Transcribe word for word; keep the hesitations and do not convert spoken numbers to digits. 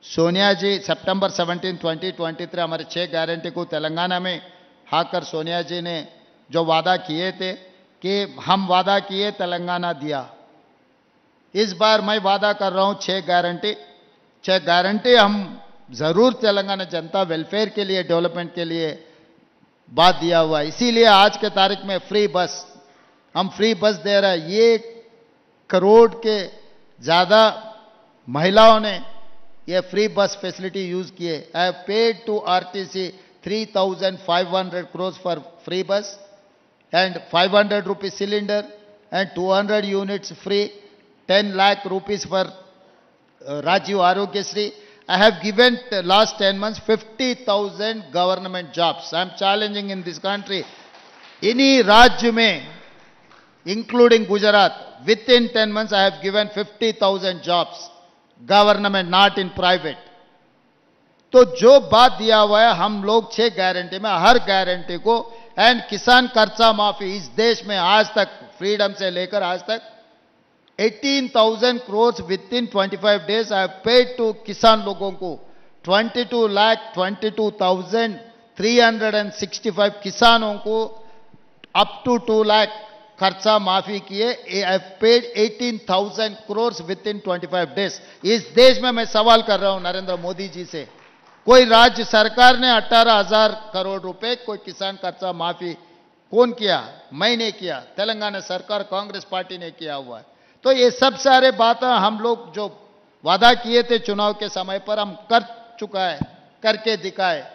सोनिया जी सितंबर सत्रह, दो हज़ार तेईस हमारे छह गारंटी को तेलंगाना में आकर सोनिया जी ने जो वादा किए थे कि हम वादा किए तेलंगाना दिया। इस बार मैं वादा कर रहा हूं छह गारंटी छह गारंटी हम जरूर तेलंगाना जनता वेलफेयर के लिए, डेवलपमेंट के लिए बात दिया हुआ है। इसीलिए आज के तारीख में फ्री बस, हम फ्री बस दे रहे हैं। ये करोड़ के ज्यादा महिलाओं ने ये फ्री बस फैसिलिटी यूज किए। I have paid to RTC three thousand five hundred crore for free bus and five hundred rupees cylinder and two hundred units free, ten lakh rupees for uh, Rajiv Arogya Shri. I have given uh, last ten months fifty thousand government jobs. I am challenging in this country. Any Rajya mein, including Gujarat, within ten months I have given fifty thousand jobs. Government, not in private. तो जो बात दिया हुआ है हम लोग छह guarantee में हर गारंटी को, एंड किसान कर्जा माफी इस देश में आज तक फ्रीडम से लेकर आज तक अठारह हज़ार करोड़ विद इन पच्चीस days I have paid to किसान लोगों को बाईस लाख बाईस हज़ार तीन सौ पैंसठ किसानों को अप टू दो लाख खर्चा माफी किए। आई हैव पेड अठारह हज़ार करोड़ विद इन पच्चीस डेज। इस देश में मैं सवाल कर रहा हूं नरेंद्र मोदी जी से, कोई राज्य सरकार ने अठारह हजार करोड़ रुपए कोई किसान कर्जा माफी कौन किया? मैंने किया, तेलंगाना सरकार कांग्रेस पार्टी ने किया हुआ है। तो ये सब सारे बातें हम लोग जो वादा किए थे चुनाव के समय पर हम कर चुका है, करके दिखाए।